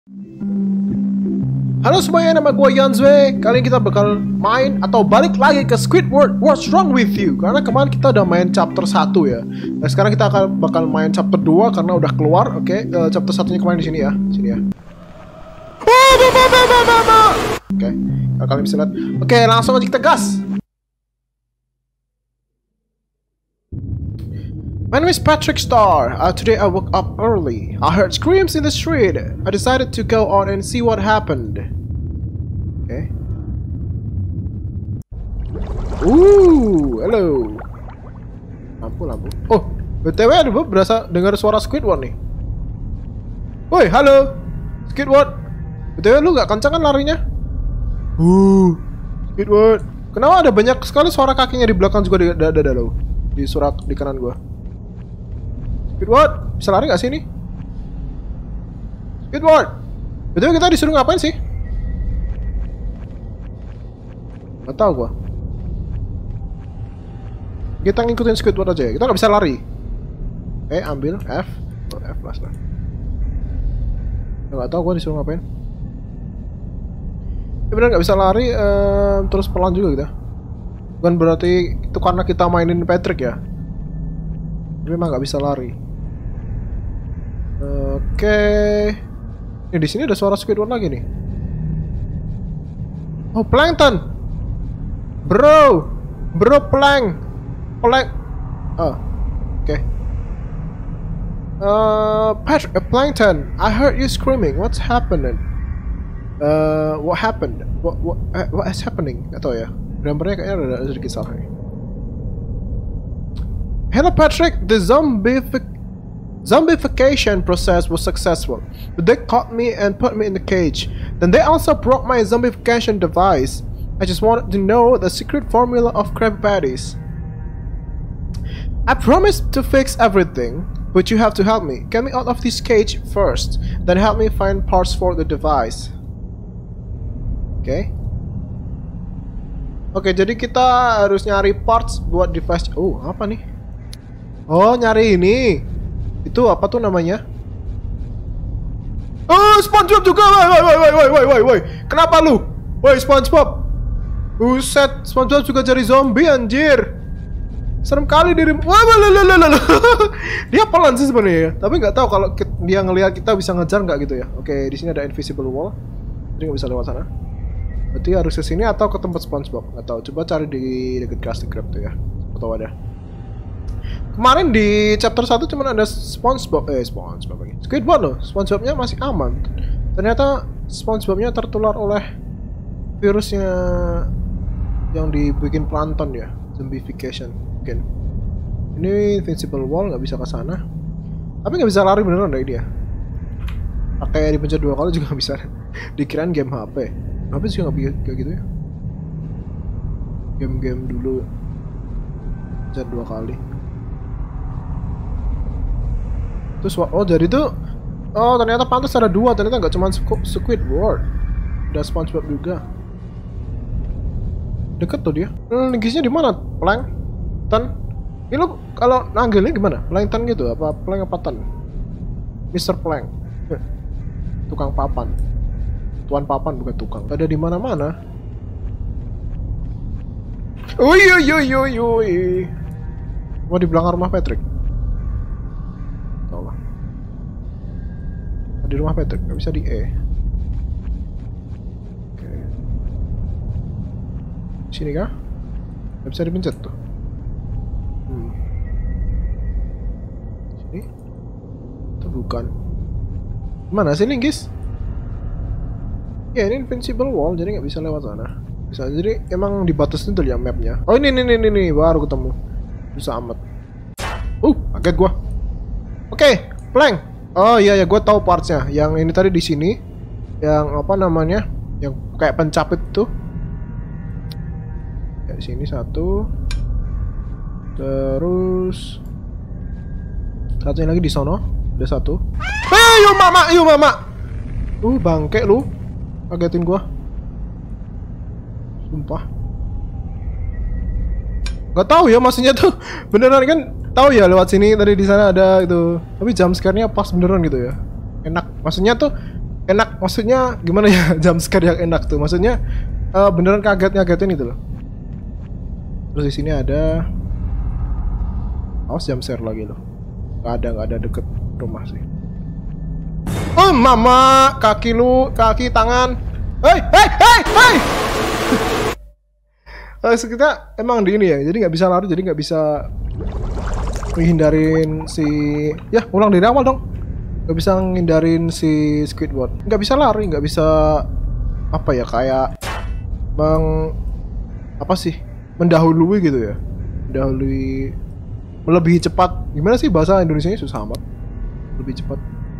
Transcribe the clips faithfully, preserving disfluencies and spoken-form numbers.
Halo semuanya, nama gue Yanzwe. Kali ini kita bakal main atau balik lagi ke Squidward What's Wrong With You. Karena kemarin kita udah main chapter satu ya. Nah sekarang kita akan bakal main chapter dua karena udah keluar. Oke, okay. uh, chapter satunya kemarin di sini ya. Sini ya. Oke, okay. Nah, kalian bisa lihat. Oke, okay, langsung aja kita gas. My name is Patrick Starr. Uh, today I woke up early. I heard screams in the street. I decided to go out and see what happened. Okay. Ooh, hello. Lampu, lampu. Oh, B T W ada berasa dengar suara Squidward nih. Woi, halo. Squidward. B T W lu gak kencang kan larinya? Uh, Squidward. Kenapa ada banyak sekali suara kakinya di belakang juga di dada lo? Di surat di kanan gua. Squidward, bisa lari gak sih ini? Squidward! Betul kita disuruh ngapain sih? Gak tau gua. Kita ngikutin Squidward aja ya, kita gak bisa lari. Oke, ambil F. Oh, F plus lah. Gak tau gua disuruh ngapain. Ya bener gak bisa lari, um, terus pelan juga kita. Bukan berarti itu karena kita mainin Patrick ya. Tapi memang gak bisa lari. Oke, okay. Ini di sini ada suara Squidward lagi nih. Oh, Plankton, bro, bro, plank, plank. Oh, oke. Okay. Uh, Patrick, uh, Plankton, I heard you screaming. What's happening? Uh, what happened? What what uh, what is happening? Gak tau ya. Gambarnya kayaknya ada sedikit salah nih. Hello, Patrick. The zombie. Zombification process was successful, but they caught me and put me in the cage. Then they also broke my zombification device. I just wanted to know the secret formula of Krabby Patties. I promised to fix everything, but you have to help me. Get me out of this cage first, then help me find parts for the device. Oke. Okay. Oke, okay, jadi kita harus nyari parts buat device. Oh, apa nih? Oh, nyari ini. Itu apa tuh namanya? Oh, SpongeBob juga. Woi, woi, woi, woi, woi, woi, woi. Kenapa lu? Woi, SpongeBob. Buset, SpongeBob juga cari zombie anjir. Serem kali dirimu. Wah, dia pelan sih sebenarnya. Tapi nggak tahu kalau dia ngelihat kita bisa ngejar nggak gitu ya. Oke, di sini ada invisible wall. Jadi nggak bisa lewat sana. Berarti harus ke sini atau ke tempat SpongeBob. Nggak tahu. Coba cari di dekat Krusty Krab tuh ya. Atau ada. Kemarin di chapter satu cuma ada SpongeBob, eh SpongeBob lagi. Squidward loh, SpongeBobnya masih aman. Ternyata SpongeBobnya tertular oleh virusnya yang dibikin plankton ya, zombification mungkin. Ini invincible wall, nggak bisa ke sana. Tapi nggak bisa lari beneran dari dia. Pakai dipencet dua kali juga nggak bisa. Dikirain game H P. H P juga nggak bisa kayak gitu ya. Game-game dulu pencet dua kali. Terus, oh jadi tuh, oh ternyata pantas ada dua, ternyata nggak cuma Squidward, ada SpongeBob juga. Deket tuh dia. Hmm, negisnya di mana? Plankton. Ini lo kalau nanggilnya gimana? Plankton gitu? Apa plank apa ton? Mister Plank. Tukang papan. Tuan papan bukan tukang. Ada di mana-mana. Ui ui ui ui ui. Mau di belakang rumah Patrick. Di rumah Patrick, nggak bisa di E. Oke. Sini kah? Nggak bisa dipencet tuh. Hmm. Sini? Itu bukan. Mana sini, guys? Ya ini invincible wall, jadi nggak bisa lewat sana. Bisa, jadi emang dibatasin tuh ya mapnya. Oh ini, ini, ini, ini, baru ketemu. Bisa amat. Uh, kaget gua. Oke, okay, Plank. Oh iya ya, gue tahu partsnya. Yang ini tadi di sini, yang apa namanya, yang kayak pencapit tuh. Ya, di sini satu, terus satunya lagi di sono, ada satu. Eh, yuk mama, yuk mama. Uh, bangke lu, kagetin gue. Sumpah. Gak tahu ya, maksudnya tuh beneran kan. Tahu ya lewat sini tadi di sana ada itu. Tapi jump scare-nya pas beneran gitu ya. Enak. Maksudnya tuh enak, maksudnya gimana ya? Jump scare yang enak tuh, maksudnya uh, beneran kaget-ngagetin itu loh. Terus di sini ada, awas jump scare lagi loh. Gak ada, gak ada deket rumah sih. Oh mama, kaki lu, kaki tangan. Hei, hei, hei, hei. Uh, kita emang di ini ya, jadi nggak bisa lari, jadi nggak bisa menghindarin si, ya ulang dari awal dong. Nggak bisa menghindarin si Squidward, nggak bisa lari, nggak bisa apa ya, kayak bang apa sih, mendahului gitu ya, mendahului, melebihi cepat. Gimana sih bahasa Indonesianya, susah amat. Lebih cepat,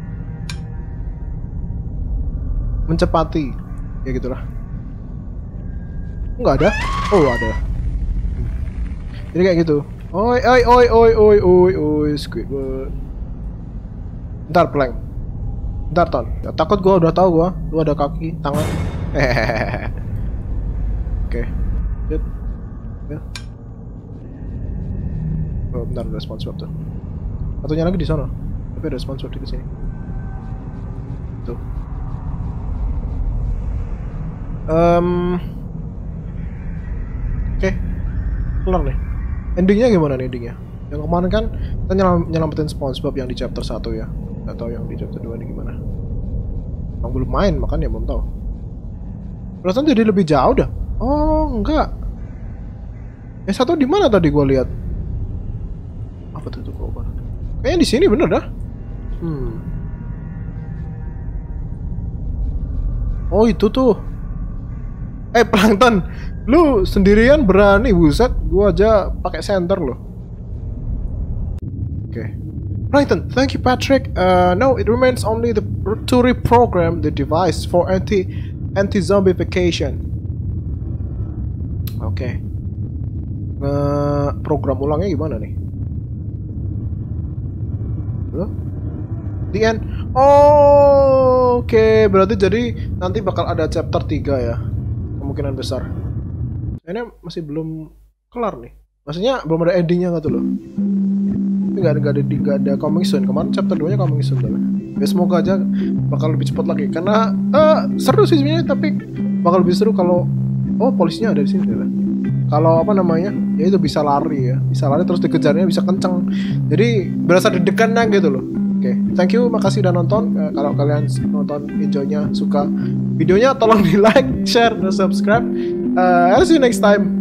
mencepati, ya gitulah. Nggak ada. Oh ada. Jadi kayak gitu. Oi oi oi oi oi oi oi Squidward. Ntar plank. Ntar ton. Ya, takut gua, udah tahu gua. Lu ada kaki, tangan. Hehehe. Oke. Yuk. Ya. Oh, bentar, ada SpongeBob tuh. Satunya lagi di sana. Tapi ada SpongeBob di sini. Tuh. Um, Oke, okay. Kelar nih. Endingnya gimana nih endingnya? Yang kemarin kan kita nyelam nyelamatin SpongeBob yang di chapter satu ya. Gak tau yang di chapter dua ini gimana. Yang belum main makanya belum tahu. Perasaan jadi lebih jauh dah. Oh enggak. Yang satu di mana tadi gua lihat? Apa tuh tuh kok? Kayaknya di sini bener dah. Hmm. Oh itu tuh. Eh Plankton, lu sendirian berani, buset, gua aja pakai center loh. Oke. Okay. Plankton, thank you Patrick. Uh, no, it remains only the to reprogram the device for anti anti zombification. Oke. Okay. Uh, program ulangnya gimana nih? Huh? The end. Oh, oke, okay. Berarti jadi nanti bakal ada chapter tiga ya. Kemungkinan besar. Ini masih belum kelar nih. Maksudnya belum ada endingnya nggak tuh loh. Tapi nggak ada nggak ada nggak ada coming soon. Kemarin chapter dua nya coming soon tuh. Ya semoga aja bakal lebih cepat lagi. Karena uh, seru sih sebenarnya, tapi bakal lebih seru kalau oh polisinya ada di sini lah. Kalau apa namanya, ya itu bisa lari ya, bisa lari terus dikejarnya bisa kenceng. Jadi berasa deg-degannya gitu loh. Oke, okay. Thank you, makasih udah nonton. Uh, kalau kalian nonton, enjoy-nya, suka videonya, tolong di like, share, dan subscribe. Uh, I'll see you next time.